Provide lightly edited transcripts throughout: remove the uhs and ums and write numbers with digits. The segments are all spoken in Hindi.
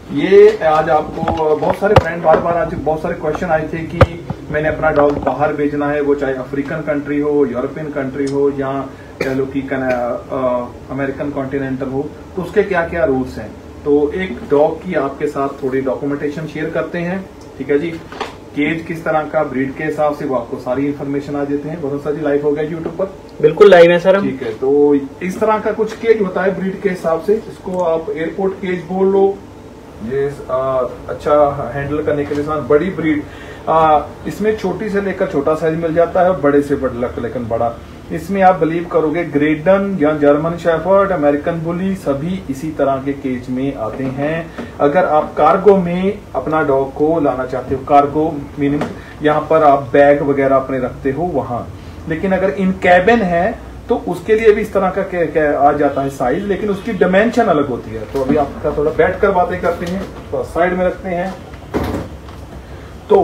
ये आज आपको बहुत सारे फ्रेंड बार आज बहुत सारे क्वेश्चन आए थे कि मैंने अपना डॉग बाहर भेजना है, वो चाहे अफ्रीकन कंट्री हो, यूरोपियन कंट्री हो या कह लो कि अमेरिकन कॉन्टिनेंटल हो, तो उसके क्या क्या रूल्स हैं। तो एक डॉग की आपके साथ थोड़ी डॉक्यूमेंटेशन शेयर करते हैं, ठीक है जी। केज किस तरह का, ब्रीड के हिसाब से वो आपको सारी इन्फॉर्मेशन आ देते हैं। भरोसा जी लाइव हो गया यूट्यूब पर? बिल्कुल लाइव है सर। ठीक है, तो इस तरह का कुछ केज होता है ब्रीड के हिसाब से, इसको आप एयरपोर्ट केज बोल लो। ये अच्छा हैंडल करने के लिए बड़ी ब्रीड, इसमें छोटी से लेकर छोटा साइज मिल जाता है और बड़े से बड़ा लेकिन बड़ा। इसमें आप बिलीव करोगे ग्रेडन या जर्मन शेफर्ड, अमेरिकन बुली सभी इसी तरह के केज में आते हैं। अगर आप कार्गो में अपना डॉग को लाना चाहते हो, कार्गो मीनिंग यहाँ पर आप बैग वगैरह अपने रखते हो वहां, लेकिन अगर इन कैबिन है तो उसके लिए भी इस तरह का आ जाता है साइज, लेकिन उसकी डायमेंशन अलग होती है। तो अभी आपका थोड़ा बैठ कर बातें करते हैं, तो साइड में रखते हैं। तो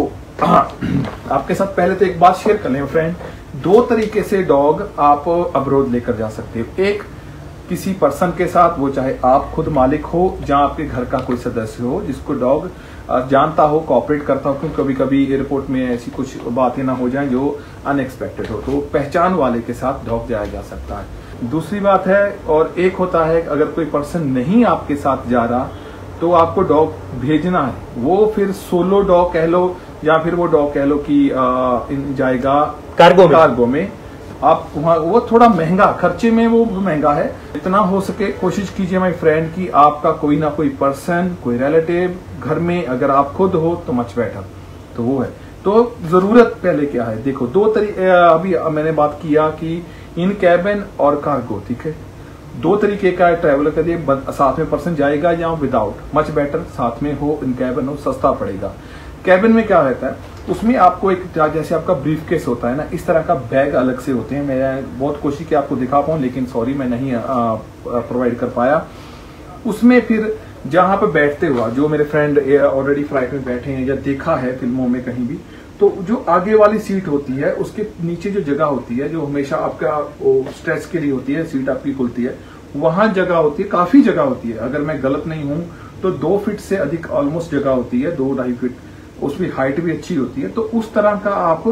आपके साथ पहले तो एक बात शेयर कर लें फ्रेंड, दो तरीके से डॉग आप अब्रोड लेकर जा सकते हो। एक किसी पर्सन के साथ, वो चाहे आप खुद मालिक हो या आपके घर का कोई सदस्य हो जिसको डॉग जानता हो, कोऑपरेट करता हो, क्योंकि कभी कभी एयरपोर्ट में ऐसी कुछ बातें ना हो जाएं जो अनएक्सपेक्टेड हो, तो पहचान वाले के साथ डॉग जाया जा सकता है। दूसरी बात है, और एक होता है अगर कोई पर्सन नहीं आपके साथ जा रहा तो आपको डॉग भेजना है, वो फिर सोलो डॉग कह लो या फिर वो डॉग कह लो कि जाएगा कार्गो में। आप वहां, वो थोड़ा महंगा खर्चे में वो महंगा है। इतना हो सके कोशिश कीजिए माय फ्रेंड कि आपका कोई ना कोई पर्सन, कोई रिलेटिव घर में, अगर आप खुद हो तो मच बेटर, तो वो है। तो जरूरत पहले क्या है, देखो दो तरीके अभी मैंने बात किया कि इन कैबिन और कार्गो, ठीक है। दो तरीके का ट्रैवल करिए, साथ में पर्सन जाएगा या विदाउट, मच बेटर साथ में हो, इन कैबिन हो, सस्ता पड़ेगा। कैबिन में क्या रहता है, उसमें आपको एक जैसे आपका ब्रीफ केस होता है ना, इस तरह का बैग अलग से होते हैं। मैं बहुत कोशिश की आपको दिखा पाऊं, लेकिन सॉरी मैं नहीं प्रोवाइड कर पाया। उसमें फिर जहां पे बैठते हुआ, जो मेरे फ्रेंड ऑलरेडी फ्लाइट में बैठे हैं या देखा है फिल्मों में कहीं भी, तो जो आगे वाली सीट होती है उसके नीचे जो जगह होती है, जो हमेशा आपका स्ट्रेच के लिए होती है, सीट आपकी खुलती है, वहां जगह होती है, काफी जगह होती है। अगर मैं गलत नहीं हूं तो 2 फीट से अधिक ऑलमोस्ट जगह होती है, 2-2.5 फीट, उसकी हाइट भी अच्छी होती है। तो उस तरह का आप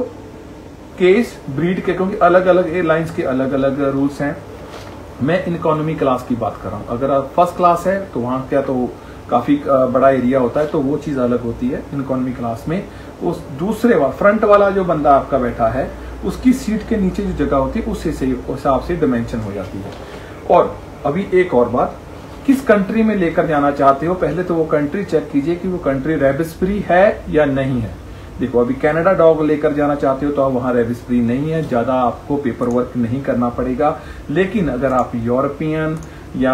केस ब्रीड के, क्योंकि अलग अलग एयरलाइंस के अलग अलग रूल्स हैं। मैं इकोनॉमी क्लास की बात कर रहा हूं, अगर आप फर्स्ट क्लास है तो वहां क्या तो काफी बड़ा एरिया होता है, तो वो चीज अलग होती है। इकोनॉमी क्लास में उस दूसरे फ्रंट वाला जो बंदा आपका बैठा है उसकी सीट के नीचे जो जगह होती है उससे हिसाब से डायमेंशन हो जाती है। और अभी एक और बात, किस कंट्री में लेकर जाना चाहते हो, पहले तो वो कंट्री चेक कीजिए कि वो कंट्री रेबिस फ्री है या नहीं है। देखो अभी कनाडा डॉग लेकर जाना चाहते हो तो आप वहां रेबिस फ्री नहीं है, ज्यादा आपको पेपर वर्क नहीं करना पड़ेगा। लेकिन अगर आप यूरोपियन या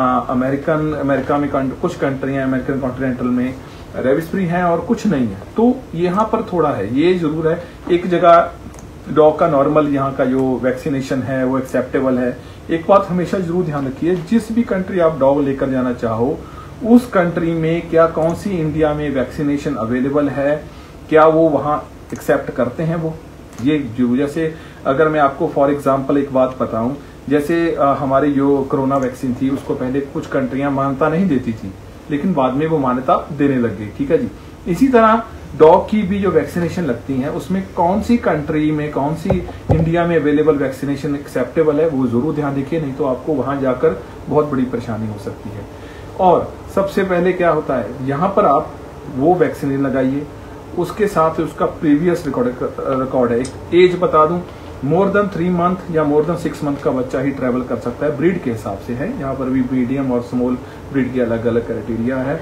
अमेरिका में कुछ कंट्रियां अमेरिकन कॉन्टिनेंटल में रेबिस फ्री है और कुछ नहीं है, तो यहाँ पर थोड़ा है, ये जरूर है। एक जगह डॉग का नॉर्मल यहाँ का जो वैक्सीनेशन है वो एक्सेप्टेबल है। एक बात हमेशा जरूर ध्यान रखिए, जिस भी कंट्री आप डॉग लेकर जाना चाहो उस कंट्री में क्या कौन सी इंडिया में वैक्सीनेशन अवेलेबल है, क्या वो वहां एक्सेप्ट करते हैं वो, ये जैसे अगर मैं आपको फॉर एग्जांपल एक बात बताऊं, जैसे हमारी जो कोरोना वैक्सीन थी उसको पहले कुछ कंट्रियां मान्यता नहीं देती थी, लेकिन बाद में वो मान्यता देने लग गई, ठीक है जी। इसी तरह डॉग की भी जो वैक्सीनेशन लगती है उसमें कौन सी कंट्री में, कौन सी इंडिया में अवेलेबल वैक्सीनेशन एक्सेप्टेबल है वो जरूर ध्यान रखिए, नहीं तो आपको वहां जाकर बहुत बड़ी परेशानी हो सकती है। और सबसे पहले क्या होता है, यहाँ पर आप वो वैक्सीन लगाइए, उसके साथ उसका प्रीवियस रिकॉर्ड है। एक एज बता दूं, मोर देन 3 मंथ या मोर देन 6 मंथ का बच्चा ही ट्रेवल कर सकता है, ब्रीड के हिसाब से है। यहाँ पर भी मीडियम और स्मॉल ब्रीड के अलग अलग क्राइटेरिया है।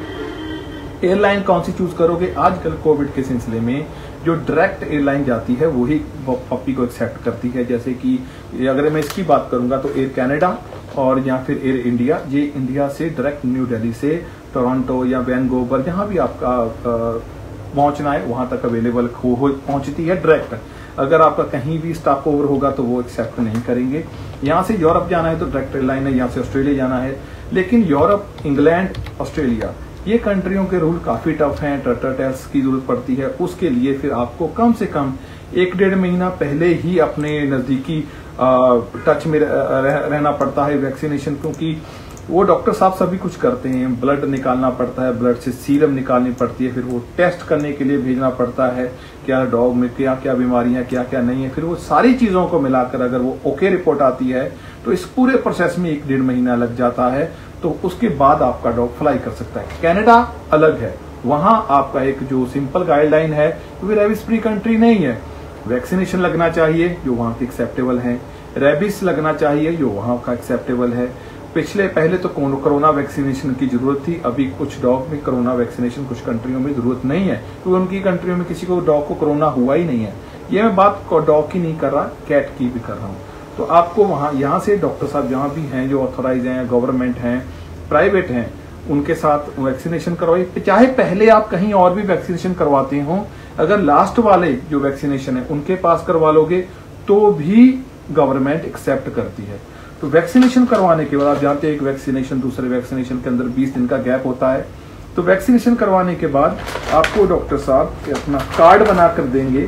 एयरलाइन कौन सी चूज करोगे, आजकल कोविड के सिलसिले में जो डायरेक्ट एयरलाइन जाती है वही पप्पी को एक्सेप्ट करती है। जैसे कि अगर मैं इसकी बात करूंगा तो एयर कनाडा और या फिर एयर इंडिया, ये इंडिया से डायरेक्ट न्यू दिल्ली से टोरंटो या वैनकूवर जहां भी आपका पहुंचना है वहां तक अवेलेबल पहुंचती है डायरेक्ट। अगर आपका कहीं भी स्टॉप ओवर होगा तो वो एक्सेप्ट नहीं करेंगे। यहाँ से यूरोप जाना है तो डायरेक्ट एयरलाइन है, यहाँ से ऑस्ट्रेलिया जाना है, लेकिन यूरोप, इंग्लैंड, ऑस्ट्रेलिया ये कंट्रियों के रूल काफी टफ हैं, टर्टर टेस्ट की जरूरत पड़ती है। उसके लिए फिर आपको कम से कम 1-1.5 महीना पहले ही अपने नजदीकी टच में रहना पड़ता है वैक्सीनेशन, क्योंकि वो डॉक्टर साहब सभी कुछ करते हैं, ब्लड निकालना पड़ता है, ब्लड से सीरम निकालनी पड़ती है, फिर वो टेस्ट करने के लिए भेजना पड़ता है क्या डॉग में क्या क्या बीमारियां क्या क्या नहीं है, फिर वो सारी चीजों को मिलाकर अगर वो ओके रिपोर्ट आती है तो इस पूरे प्रोसेस में 1-1.5 महीना लग जाता है। तो उसके बाद आपका डॉग फ्लाई कर सकता है। कनाडा अलग है, वहां आपका एक जो सिंपल गाइडलाइन है, क्योंकि रेबिस फ्री कंट्री नहीं है, वैक्सीनेशन लगना चाहिए जो वहां के एक्सेप्टेबल है, रेबिस लगना चाहिए जो वहां का एक्सेप्टेबल है। पहले तो कोरोना वैक्सीनेशन की जरूरत थी, अभी कुछ डॉग में कोरोना वैक्सीनेशन कुछ कंट्रियों में जरूरत नहीं है, क्योंकि उनकी कंट्रियों में किसी को डॉग को कोरोना हुआ ही नहीं है। ये मैं बात डॉग की नहीं कर रहा, कैट की भी कर रहा हूँ। तो आपको वहां यहाँ से डॉक्टर साहब जहां भी हैं जो ऑथोराइज हैं, गवर्नमेंट हैं, प्राइवेट हैं, उनके साथ वैक्सीनेशन करवाइए। चाहे पहले आप कहीं और भी वैक्सीनेशन करवाते हो, अगर लास्ट वाले जो वैक्सीनेशन है उनके पास करवा लोगे तो भी गवर्नमेंट एक्सेप्ट करती है। तो वैक्सीनेशन करवाने के बाद आप जानते हैं एक वैक्सीनेशन दूसरे वैक्सीनेशन के अंदर 20 दिन का गैप होता है। तो वैक्सीनेशन करवाने के बाद आपको डॉक्टर साहब अपना कार्ड बनाकर देंगे।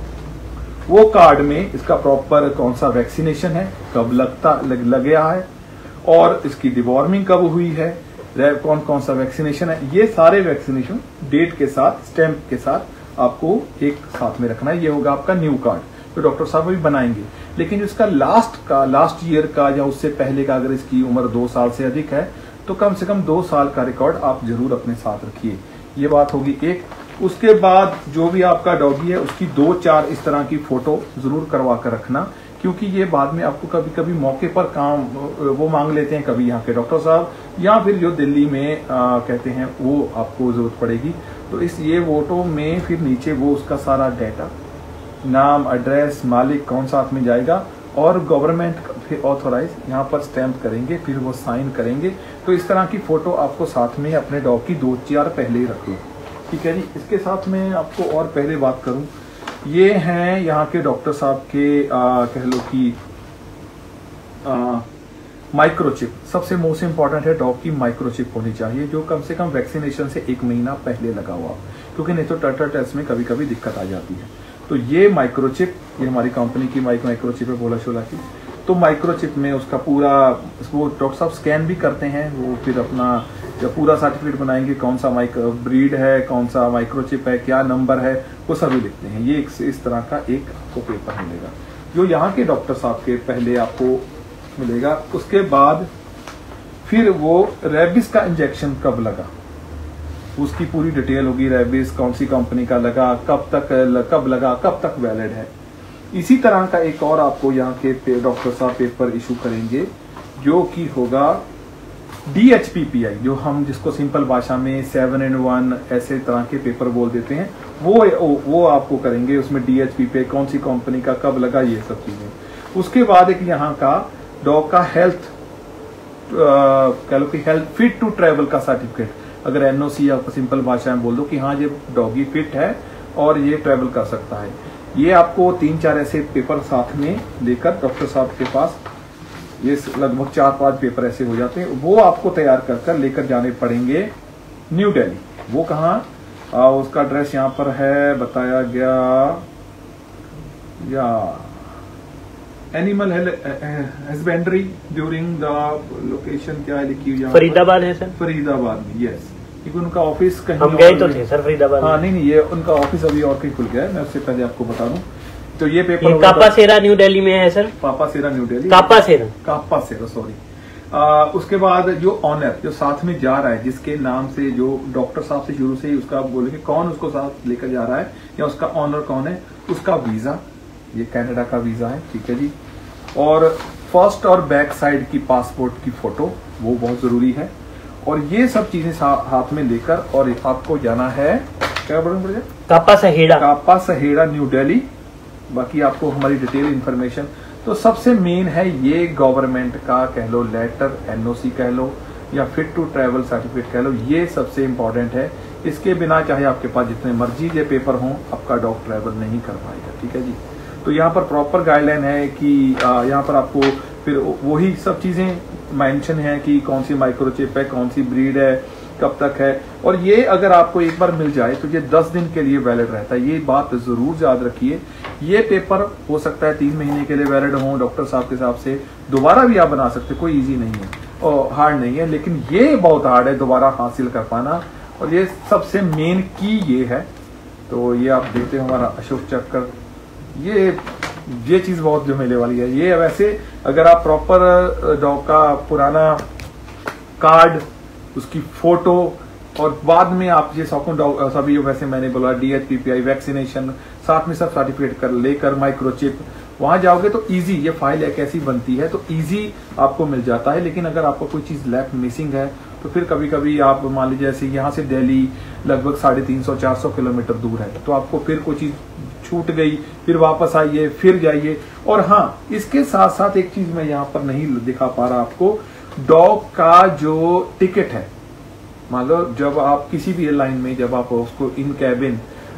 वो कार्ड में इसका प्रॉपर कौन सा वैक्सीनेशन है, कब लग गया है और इसकी डिवॉर्मिंग कब हुई है, कौन कौन सा वैक्सीनेशन है, ये सारे वैक्सीनेशन डेट के साथ स्टैंप के साथ आपको एक साथ में रखना है। ये होगा आपका न्यू कार्ड, तो डॉक्टर साहब भी बनाएंगे। लेकिन जो इसका लास्ट ईयर का या उससे पहले का, अगर इसकी उम्र 2 साल से अधिक है तो कम से कम 2 साल का रिकॉर्ड आप जरूर अपने साथ रखिए। ये बात होगी एक। उसके बाद जो भी आपका डॉगी है उसकी 2-4 इस तरह की फोटो जरूर करवा कर रखना, क्योंकि ये बाद में आपको कभी कभी मौके पर काम वो मांग लेते हैं, कभी यहाँ के डॉक्टर साहब या फिर जो दिल्ली में कहते हैं वो आपको जरूरत पड़ेगी। तो ये फोटो में फिर नीचे वो उसका सारा डाटा, नाम, एड्रेस, मालिक कौन साथ में जाएगा और गवर्नमेंट फिर ऑथोराइज यहाँ पर स्टैम्प करेंगे, फिर वो साइन करेंगे। तो इस तरह की फोटो आपको साथ में अपने डॉग की 2-4 पहले ही रख लो, ठीक है जी। इसके साथ में आपको और पहले बात करूं, ये हैं यहाँ के डॉक्टर साहब के कह लो कि माइक्रोचिप। सबसे मोस्ट इंपॉर्टेंट है डॉग की माइक्रोचिप होनी चाहिए, जो कम से कम वैक्सीनेशन से 1 महीना पहले लगा हुआ, क्योंकि नहीं तो टर्टर टेस्ट में कभी कभी दिक्कत आ जाती है। तो ये माइक्रोचिप, ये हमारी कंपनी की माइक्रोचिप है भोला शोला की। तो माइक्रोचिप में उसका पूरा वो डॉक्टर साहब स्कैन भी करते हैं, वो फिर अपना जब पूरा सर्टिफिकेट बनाएंगे कौन सा ब्रीड है, कौन सा माइक्रोचिप है, क्या नंबर है, वो सभी लिखते हैं। ये इस तरह का एक आपको पेपर मिलेगा जो यहाँ के डॉक्टर साहब के पहले आपको मिलेगा। उसके बाद फिर वो रेबिस का इंजेक्शन कब लगा उसकी पूरी डिटेल होगी, रेबिस कौन सी कंपनी का लगा, कब लगा, कब तक वैलिड है। इसी तरह का एक और आपको यहाँ के डॉक्टर साहब पेपर इशू करेंगे जो कि होगा DHPPI, जो हम जिसको सिंपल भाषा में 7-in-1 ऐसे तरह के पेपर बोल देते हैं, वो आपको करेंगे। उसमें DHPPI कौन सी कंपनी का कब लगा, ये सब चीजें। उसके बाद एक यहाँ का डॉग का हेल्थ कह लो कि हेल्थ फिट टू ट्रेवल का सर्टिफिकेट, अगर NOC या सिंपल भाषा में बोल दो कि हाँ ये डॉगी फिट है और ये ट्रेवल कर सकता है। ये आपको 3-4 ऐसे पेपर साथ में लेकर डॉक्टर साहब के पास, ये लगभग 4-5 पेपर ऐसे हो जाते हैं, वो आपको तैयार कर लेकर जाने पड़ेंगे न्यू दिल्ली। वो कहाँ, उसका एड्रेस यहाँ पर है बताया गया, या animal husbandry during the location क्या है लिखी हुई, फरीदाबाद है सर, फरीदाबाद में, यस। क्योंकि उनका ऑफिस कहीं हम गए तो थे सर फरीदाबाद। हाँ नहीं, ये उनका ऑफिस अभी और कहीं खुल गया है, मैं उससे पहले आपको बता दूं। तो ये पेपर कापासेरा न्यू दिल्ली में है सर, पापासेरा न्यू दिल्ली, कापासेरा सॉरी। उसके बाद जो ऑनर जो साथ में जा रहा है, जिसके नाम से जो डॉक्टर साहब से शुरू से ही उसका बोलेंगे कौन उसको साथ लेकर जा रहा है या उसका ऑनर कौन है, उसका वीजा, ये कनाडा का वीजा है, ठीक है जी। और फर्स्ट और बैक साइड की पासपोर्ट की फोटो, वो बहुत जरूरी है। और ये सब चीजें हाथ में लेकर और आपको जाना है क्या बोलेंगे, कापासहेड़ा न्यू दिल्ली। बाकी आपको हमारी डिटेल इंफॉर्मेशन, तो सबसे मेन है ये गवर्नमेंट का कह लो लेटर, NOC कह लो या फिट टू ट्रेवल सर्टिफिकेट कह लो, ये सबसे इंपॉर्टेंट है। इसके बिना चाहे आपके पास जितने मर्जी ये पेपर हों, आपका डॉग ट्रेवल नहीं कर पाएगा, ठीक है जी। तो यहाँ पर प्रॉपर गाइडलाइन है कि यहाँ पर आपको फिर वही सब चीजें मेंशन है कि कौन सी माइक्रोचिप है, कौन सी ब्रीड है, कब तक है। और ये अगर आपको एक बार मिल जाए तो ये 10 दिन के लिए वैलिड रहता है, ये बात जरूर याद रखिए। ये पेपर हो सकता है 3 महीने के लिए वैलिड हो डॉक्टर साहब के हिसाब से, दोबारा भी आप बना सकते, कोई इजी नहीं है। हार्ड नहीं है, लेकिन ये बहुत हार्ड है दोबारा हासिल कर पाना, और ये सबसे मेन की ये है। तो ये आप देखते हो हमारा अशोक चक्कर, ये चीज बहुत जो मिलने वाली है। ये वैसे अगर आप प्रॉपर डॉग का पुराना कार्ड, उसकी फोटो, और बाद में आप ये सभी वैसे मैंने बोला DHPPI वैक्सीनेशन, साथ में सब सर्टिफिकेट कर लेकर माइक्रोचिप वहां जाओगे तो इजी, ये फाइल एक ऐसी बनती है तो इजी आपको मिल जाता है। लेकिन अगर आपको कोई चीज लेफ्ट मिसिंग है तो फिर कभी कभी आप मान लीजिए जैसे यहाँ से दिल्ली लगभग 350-400 किलोमीटर दूर है, तो आपको फिर कोई चीज छूट गई, फिर वापस आइए, फिर जाइए। और हाँ, इसके साथ साथ एक चीज मैं यहाँ पर नहीं दिखा पा रहा आपको, डॉग का जो टिकट है, मान लो जब आप किसी भी एयरलाइन में जब आप उसको इन कैबिन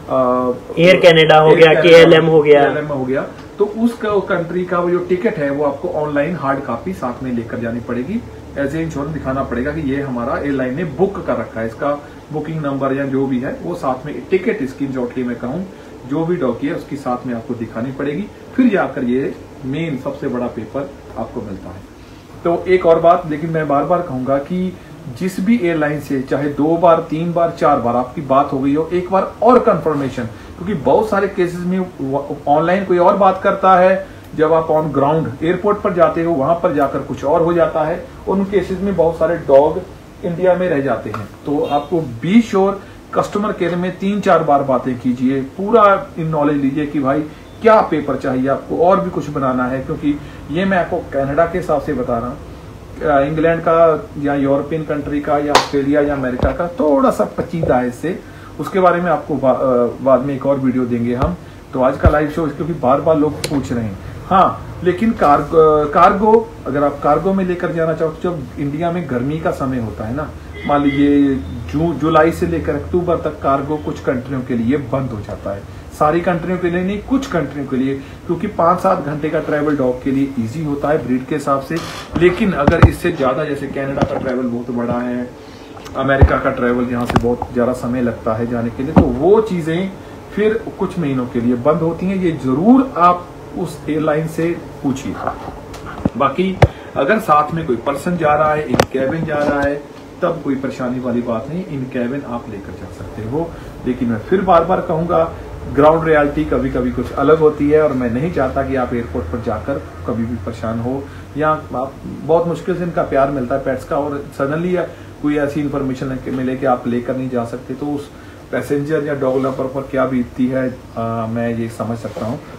एयर कनाडा हो गया, KLM हो गया, तो उस कंट्री का वो जो टिकट है वो आपको ऑनलाइन हार्ड कॉपी साथ में लेकर जानी पड़ेगी। एज ए इंश्योरेंस दिखाना पड़ेगा कि ये हमारा एयरलाइन ने बुक कर रखा है, इसका बुकिंग नंबर या जो भी है वो साथ में टिकट स्क्रीनशॉट की मैं कहूँ जो भी डॉक्यूमेंट है उसकी साथ में आपको दिखानी पड़ेगी, फिर जाकर ये मेन सबसे बड़ा पेपर आपको मिलता है। तो एक और बात, लेकिन मैं बार बार कहूंगा कि जिस भी एयरलाइन से चाहे 2 बार 3 बार 4 बार आपकी बात हो गई हो, एक बार और कंफर्मेशन, क्योंकि बहुत सारे केसेस में ऑनलाइन कोई और बात करता है, जब आप ऑन ग्राउंड एयरपोर्ट पर जाते हो वहां पर जाकर कुछ और हो जाता है। उन केसेस में बहुत सारे डॉग इंडिया में रह जाते हैं। तो आपको बी श्योर कस्टमर केयर में 3-4 बार बातें कीजिए, पूरा इन नॉलेज लीजिए कि भाई क्या पेपर चाहिए आपको, और भी कुछ बनाना है, क्योंकि ये मैं आपको कनाडा के हिसाब से बता रहा हूँ, इंग्लैंड का या यूरोपियन कंट्री का या ऑस्ट्रेलिया या अमेरिका का थोड़ा सा पचीदा है इससे, उसके बारे में आपको बाद में एक और वीडियो देंगे हम। तो आज का लाइव शो क्योंकि बार बार लोग पूछ रहे हैं। हाँ, लेकिन कार्गो अगर आप कार्गो में लेकर जाना चाहो तो जब इंडिया में गर्मी का समय होता है ना, मान लीजिए जुलाई से लेकर अक्टूबर तक कार्गो कुछ कंट्रियों के लिए बंद हो जाता है, सारी कंट्रियों के लिए नहीं, कुछ कंट्रियों के लिए, क्योंकि 5-7 घंटे का ट्रैवल डॉग के लिए इजी होता है ब्रीड के हिसाब से। लेकिन अगर इससे ज्यादा, जैसे कनाडा का ट्रैवल बहुत बड़ा है, अमेरिका का ट्रैवल यहाँ से बहुत ज्यादा समय लगता है जाने के लिए, तो वो चीजें फिर कुछ महीनों के लिए बंद होती हैं। ये जरूर आप उस एयरलाइन से पूछिए। बाकी अगर साथ में कोई पर्सन जा रहा है, इन कैबिन जा रहा है, तब कोई परेशानी वाली बात नहीं, इन कैबिन आप लेकर जा सकते हो। लेकिन मैं फिर बार बार कहूंगा, ग्राउंड रियलिटी कभी कभी कुछ अलग होती है, और मैं नहीं चाहता कि आप एयरपोर्ट पर जाकर कभी भी परेशान हो, या आप बहुत मुश्किल से इनका प्यार मिलता है पेट्स का, और सडनली कोई ऐसी इन्फॉर्मेशन मिले कि आप लेकर नहीं जा सकते, तो उस पैसेंजर या डॉग लवर पर क्या बीतती है मैं ये समझ सकता हूँ।